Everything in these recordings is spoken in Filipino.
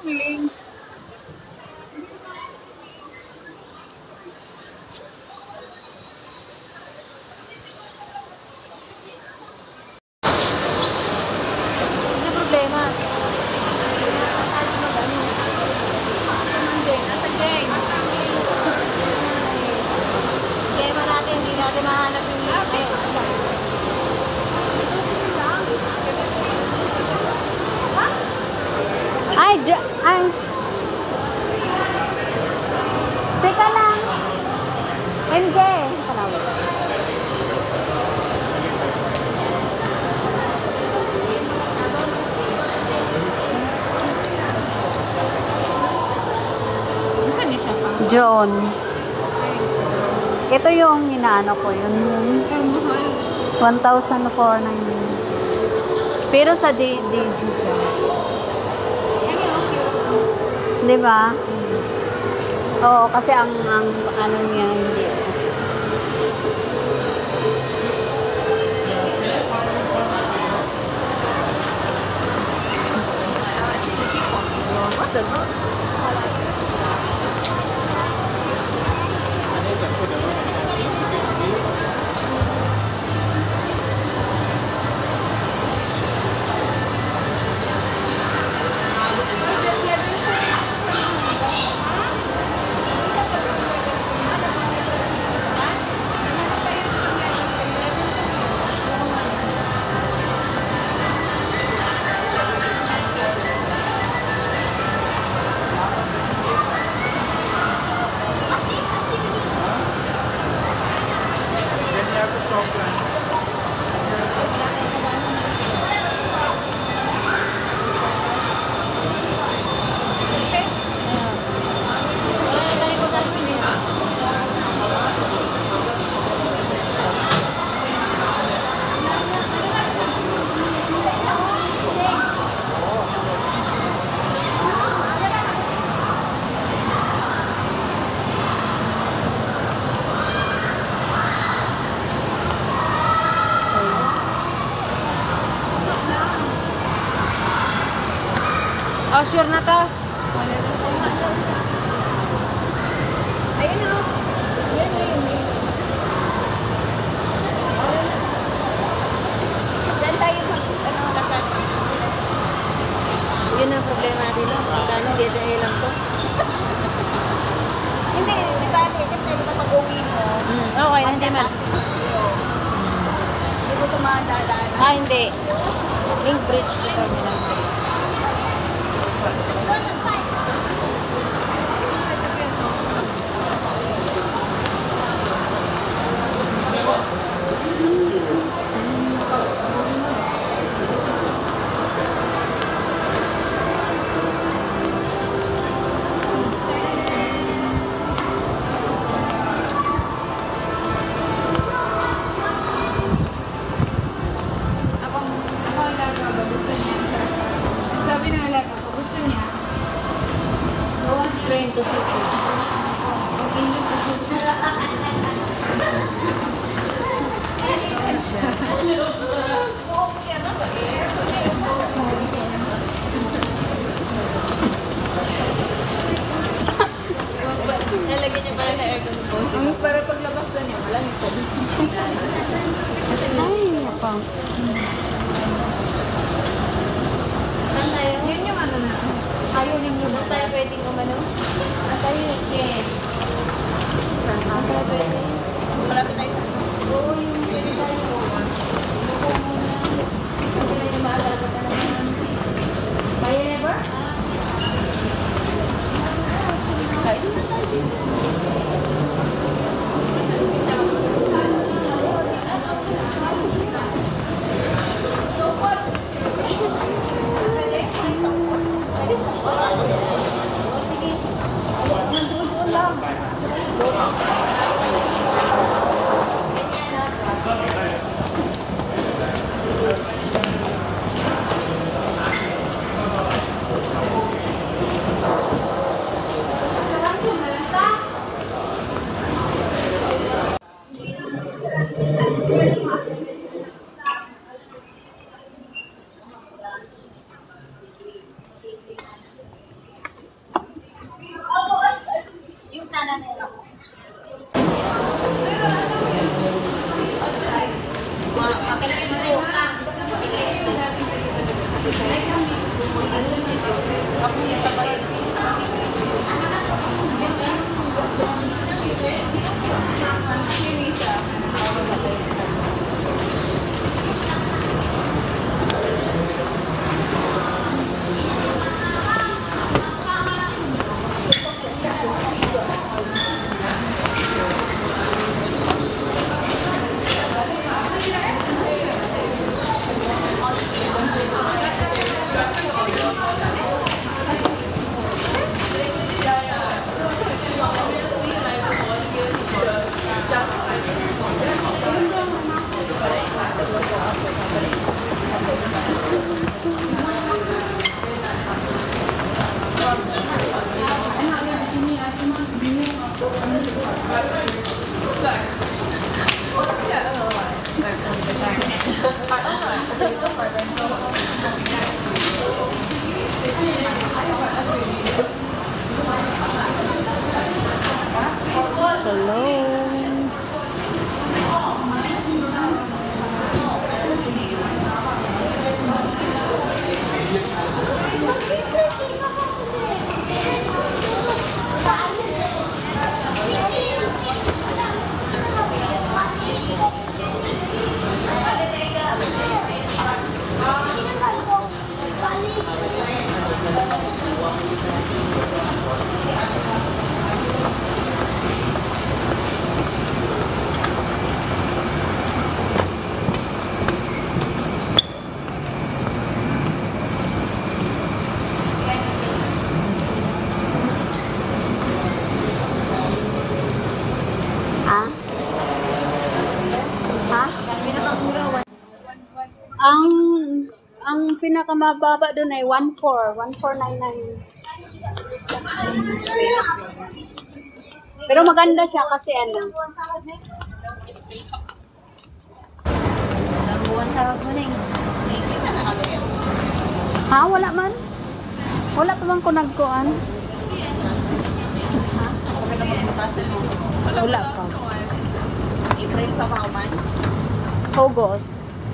Feeling. Ano problema? Problema natin, hindi natin mahanap yung ay, ay. Teka lang. MJ. Saan niya siya pa? John. Ito yung inaano ko, yun. Ay, mahal. 1,490. Pero sa day siya. Ay, okay. Di ba? Oo, kasi ang ano niya, hindi. Oh, sure na to. Ayun o. Yan. Diyan tayo lakad. Yun ang problema natin. Magkano, hindi lang to. Hindi, di ba? Kasi kapag uwi mo, Okay, hindi man. hindi mo tumadadaan. Hindi. Link bridge to terminal. Ako alaga ba? Gusto niya. Sabi ng alaga ko, gusto niya. Gawa niya. Train to city. Okay, Nalagyan niya pala na aircon po. ang para paglabas na niya, malamig po. Ay, ako. Saan tayo? Yun yung ano na. Ayaw niyang Saan lumabas. tayo pwedeng umano? Saan tayo? Yes. Saan tayo pwede? Malapit tayo sa... Oo, yung pwede tayo. Lupo muna. Kasi medyo maalaga ka naman. Kaya never? Kain na tayo dito. pinakamababa doon ay 1499. Pero maganda siya kasi ano. Buwan sa kuning. Ha, wala man. Wala pa bang kunagkuan? Wala pa. April pa ba man? Hogos.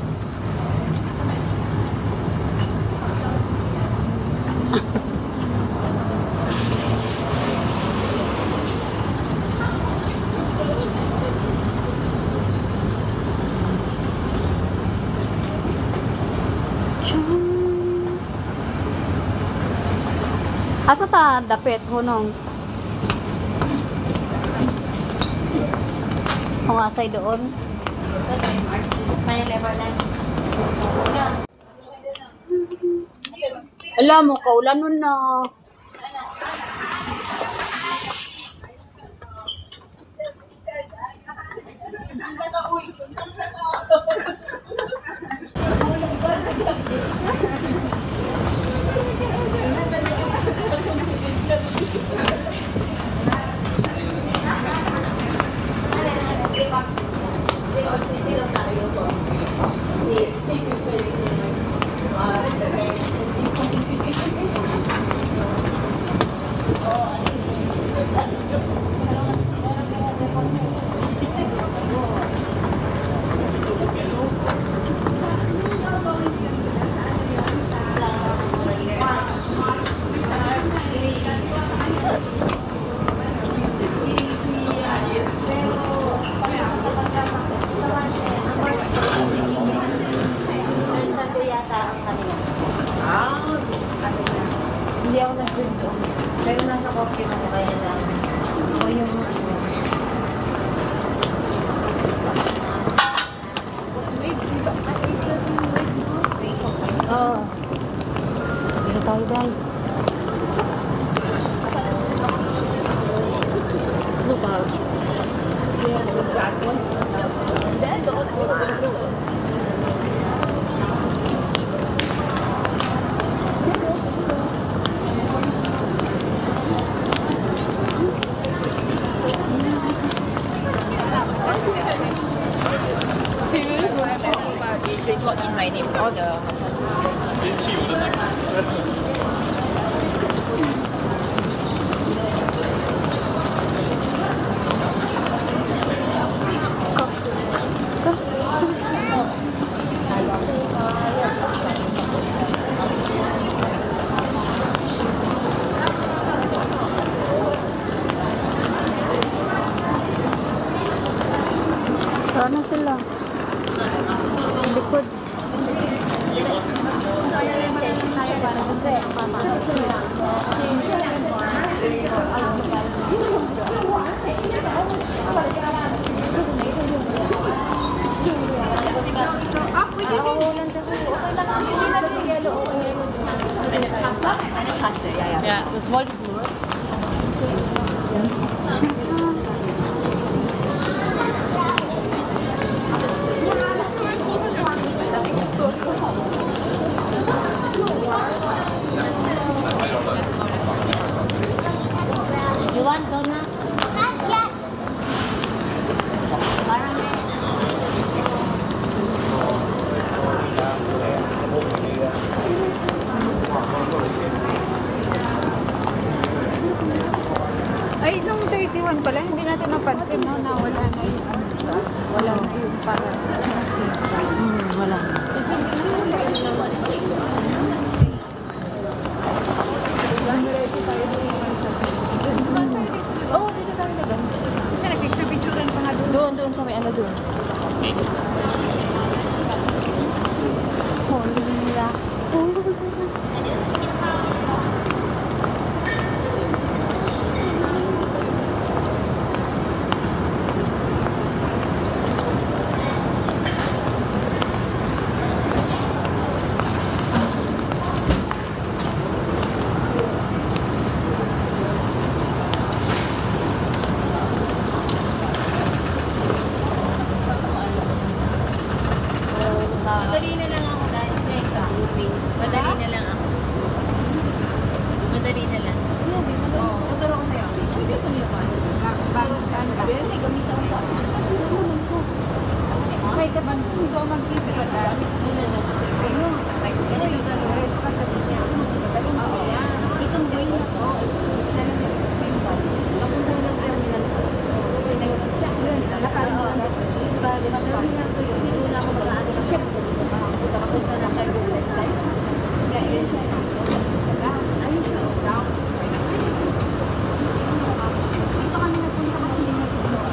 Asa ta dapit hunong? Kung asay doon. May level na. Alam mo, kaulan nun na. Hindi ako nag-drink doon. Pero nasa coffee na kaya na. O yung Dito tayo dahil. Ano ba? They got in my name all the 先去我的那个。 Sana sila. Likod. yeah, the small floor. You want donut? Yes. Ay, nung 31 pala, hindi natin napansin, no, na wala na yung ano, wala na yung para. Wala. Oo, dito tayo na doon. Kasi nag-picture-picturean pa nga doon. Doon sa may ano doon. mag-TV ka na. Diretso ka sa TV. Itong way na to, napunta ng terminal ko. Yun, lakarin mo. Terminal ko yun, hindi na ako mag-aano sa ship. Tapos na nakagulat tayo. Kaya yun siya. Ayun siya. Gusto kami napunta kasi hindi napunta.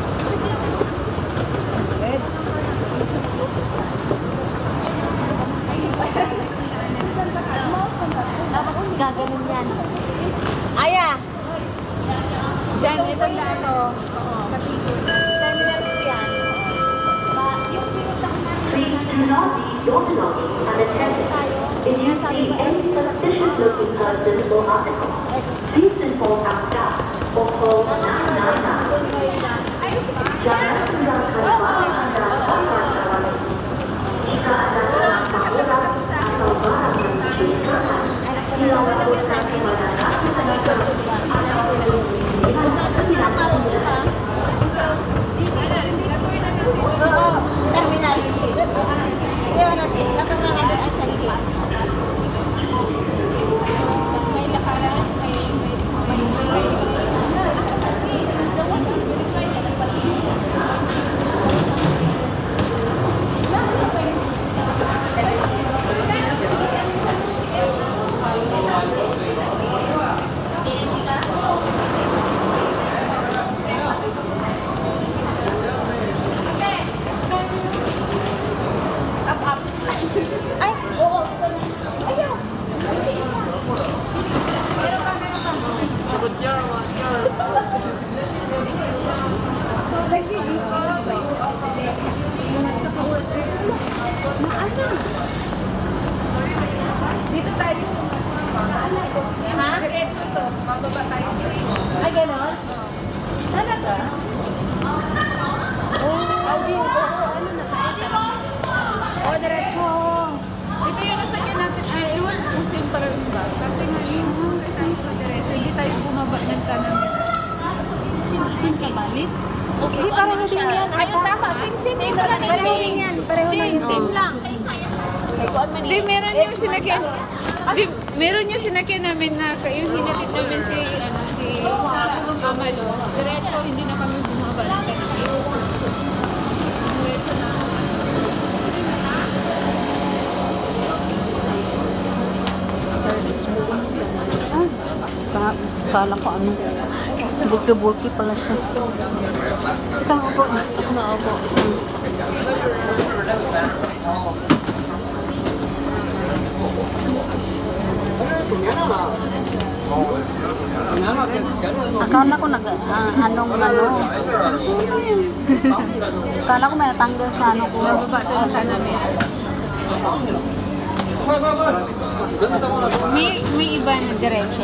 Tapos gaganon yan. Aya! Diyan, itong daan to. Terminal ko yan. Yung pinunta ko natin. Please do not leave your belongings unattended. If you see any suspicious-looking persons or articles, please inform our staff or call 999. Doon kayo na. Jangan tinggalkan barang anda tanpa terlalu. Jika anda telah membawa atau barang yang mencurigakan, silakan uruskan kepada kami terdekat atau Oo, terminal. Ewan natin, dapat na natin ang Changi. May lakaran, Ay, oo. Ayaw. dito tayo. Ha? Diretso ito. Mababa tayo. Ay, gano'n? Talaga? Oo, ano na tayo? Oo, diretso. Ito yung nasakyan natin. Ay, ewan kung same para yung ba. Kasi nga yung tayo pa diretso. Hindi tayo bumaba ng kanan. Sin ka balit? Okay, pareho din yan. Ayun, tama. Same lang. Pareho din yan. Pareho lang yan. Same lang. Di, meron yung sinakyan. Di, meron yung sinakyan namin na yung hinatid namin si Amalo. Diretso, hindi na kami bumaba ng kanan. Diretso na. Kala ko ano, bulky-bulky pala siya. Tama po, naupo. Akala ko anong ano. Akala ko may natanggal sa ano ko. Bababa ito ng kanan. May iba na diretso.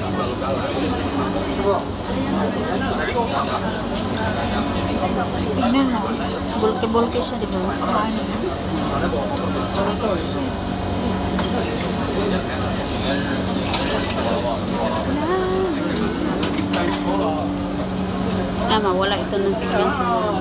Tignan mo. Bulky-bulky siya, di ba? Tama, wala ito ng signal sa mga.